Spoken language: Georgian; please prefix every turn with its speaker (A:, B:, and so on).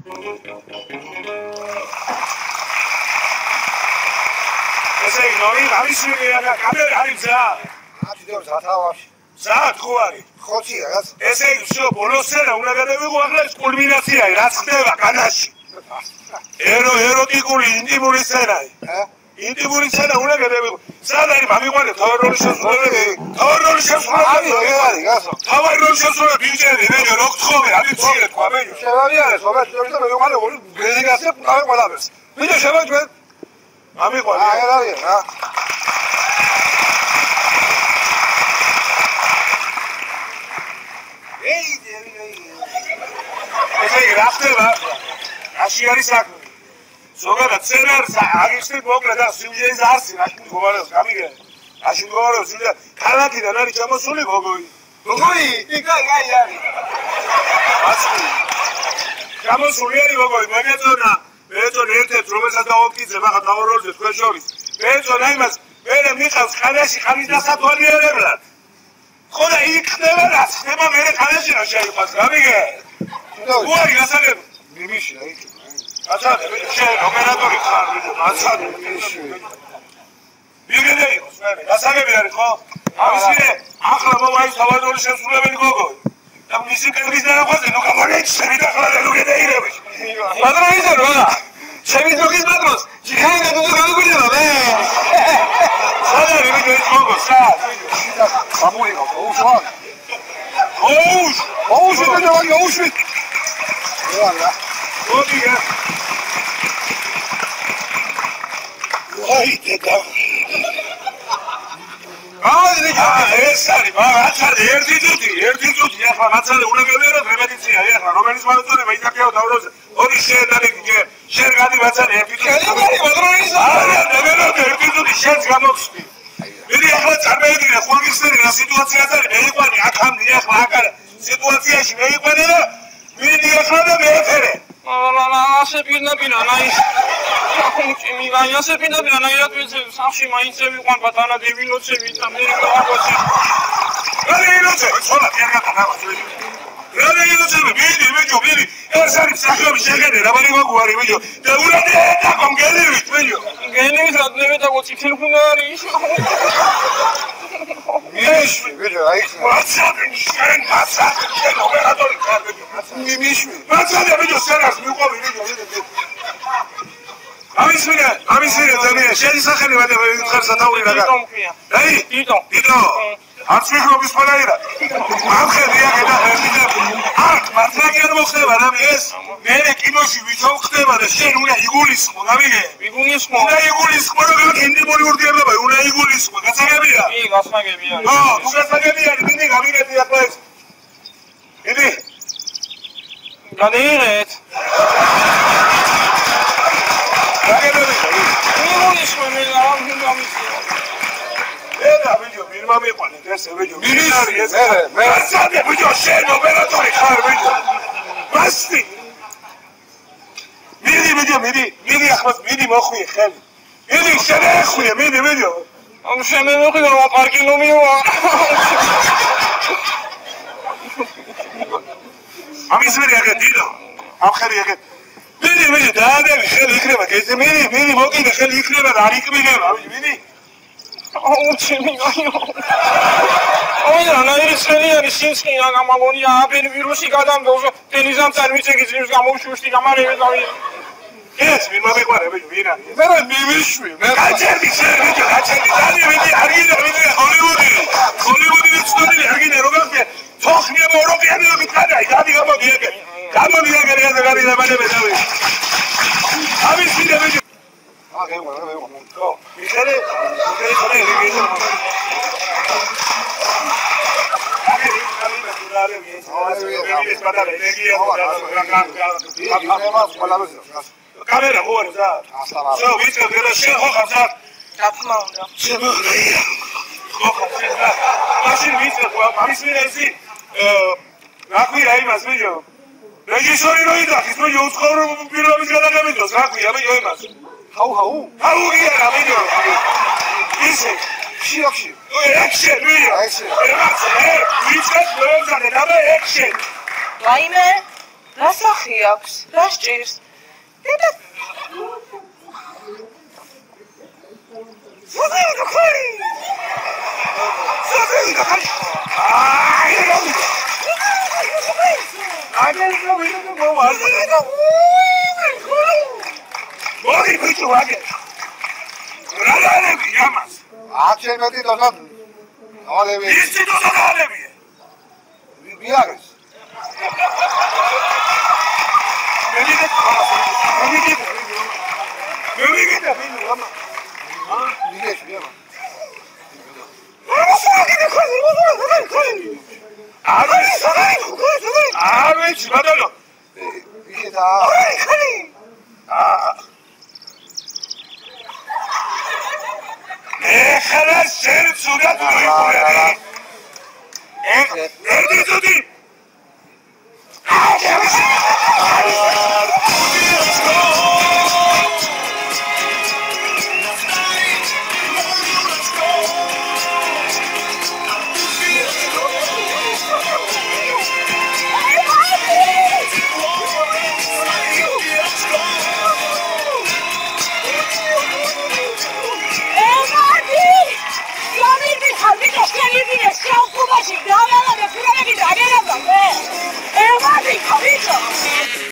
A: ესე იგი, ნორი, გამისვირია და კამერა არის ძა.
B: ათიდევ სათავაში.
A: საათ ხო არის?
B: ხოთი რაღაც.
A: ესე იგი, всё, ბოლოსცენა უნდა გადავიღო ახლა ეს კულმინაციაა, რაც ხდება კანაში. ეროტიკული ინტიმური სცენაა. ინტიმური სცენა უნდა გადავიღო. სად არის მამიყვანე თავარ როლის შესრულებელი? თავარ როლის შესრულებელი
B: არის, გასო.
A: თავარ როლის შესრულებელი ბიჭები, მე რო გთხოვე, არის მცირე თქვა მე.
B: შევავიარეს, ხომ ეს და მამიყვანე ორი ბეზიგასია პურავე ყველაფერს. ვიდეო შევაჯვენ.
A: მამიყვანე.
B: აი არის, რა.
A: ესე იგი, რა ხდება? რაში არის საქმე? ზოგადად სცენარს აღიხსნით მოკლედ და სიუჟეტის არსი რაში მდგომარეობს, გამიგე? რაში მდგომარეობს, ქალაქიდან არის ჩამოსული გოგოი. გოგოი, იქა არის. ასკი. ჩამოსული არის გოგოი, მეგეწონა ერთ-ერთ რომელსაც დავამტკიცებ ახლა დავაროლზე თქვენ შორის. მეწონა იმას, მე მიყავს ხანაში ხანის დასათვალიერებლად. ხო და იქ ხდება რაც ხდება მე ხანაში რა შეიყვანს, გამიგე? უარი გასაგები.
B: მიმიში რა იქ.
A: აცადე, შენ ოპერატორი ხარ, აცადე მიმიში. მიგედე იყოს მე, გასაგები არის ხო? ამის მერე ახლა მომაის თავადული შესრულებელი გოგოი. და მისი კედლის დანახვაზე ნუ გამორეჩები და ახლა ნუ გედეირები. მაგრამ ისე რა? ჩემი ზოგის ბატონს, ჯიხანდა თუ გამიგუნება მე. სად არის ვიდეო ის გოგო, სად?
B: ამოიღო, ოუშვა. ოუშ და ჯოვანი ოუშვი. რა.
A: ოდია. აი დედა. ეს არის, მაცადე ერთი წუთი, ახლა მაცადე უნდა გავიაროთ რეპეტიცია, ახლა რომელიც მოწოდება იზაქეო დავროზე. ორი შეედარებინე, შენ გადი მაცადე ერთი წუთი. მაგრამ ის ერთი წუთი შენს გამოხსნი. მიდი ახლა წარმოედგინე ხურგისერი რა სიტუაციაც არის, მეიყვანი აქამდე ახლა აკარ სიტუაციაში მეიყვანი და მიდი ახლა და მეეთერე.
C: ასე პირნაპირა ნაის ხუნჭი აი ასე პირნაპირა ნაირად ვიცი სახში მაინც ვიყვან ბატონა დებილოცები და მე გავაკოცი
A: რა დებილოცები ხოლმე ერგატა გავაცვი რა დებილოცები მიდი ეს არის სახები შეგენე რა ბარი მაგვარი ვიდეო და ურადე და კონგელივით ვიდეო
C: გენივით რა დებეთა გოცი თელეფონი არის
B: მიმიში ვიდეო აი
A: მაცადე შენ ოპერატორი ხარ
B: მიმიში
A: მაცადე ვიდეო სერას მიყვავი ვიდეო ამის მერე ძალიან შენი სახელი ვიხარ სათაური რა აი დიდო არც მიხრობის ყველაირა ამხედია და აქ მართლაგიან მოხდება რა ეს მე კინოში ვითომ ხდება და შენ უნდა იგულისხმო გამიგე
C: იგულისხმო
A: უნდა იგულისხმო რომ ინტიმური ურთიერთობა უნდა იგულისხმო გასაგებია
C: კი გასაგებია
A: თუ გასაგებია დიდი გამიგეთი ახლა ეს დიდი
C: გადაიღეთ იგულისხმო მე ამ
A: ედა ვიდეო მირმა მეყვანეთ ესე ვიდეო მინარი ეს მე რაცადე ვიდეო შენ ოპერატორი ხარ ვიდეო მასტი მიდი ახლა მიდი მოხვიე ხელი მიდი შენეხვიე მიდი ვიდეო
C: ამ შენეხვიე რა პარკი ნომიოა
A: ამის მერე აგე დიდო ამ ხელი აგე მიდი დაადები ხელი იქნება გეზე მიდი მოკიდე ხელი იქნება და არ იკმიგება მიდი
C: ოია ნაირის ხელი არის სინსკი გამაგონია აბენ ვირუსი გადამდოზე ტელიზამ წარმიცეგი ძიმს გამოვშუშტი გამარევე დავი
A: ეს ვინმა მეყარები ვინ არის
B: მე მიმიშვი მე
A: გაჩერდი ძალიან ვიდი ჰოლივუდი ცნობილი არგინე როგორ ხე თოხნია ევროპიანი მითხარია გადი გამოდიაგე გადი დამალebe დავი ამის ვიდეო
B: აგევა
A: ხო მიხარე რეგიზო კამერა ხო არის რა? შენ ვიცი რა შენ ხო ხარ რა?
C: დაფმა უნდა.
A: შენ ხო ხარ რა? მაშინ ვიცი ამის მერე რა ქვია იმას ვიდეო? რეჟისორი რო იძახის მე უცხოურ პირობის გადაგამიდოს რა ქვია მე იმას? ჰაუ გია რა ვიდეო? ისე
B: შიოქში
A: ექშენ ვიცი რა ვიცი და მე ექშენ
D: რაიმე
C: რა სახი აქვს? რა სჭირს? დედა ზოგადად ხარი
B: Akşemeti dozan. Alevi.
A: Birisi dozan alevi.
B: Biarız.
A: Erdi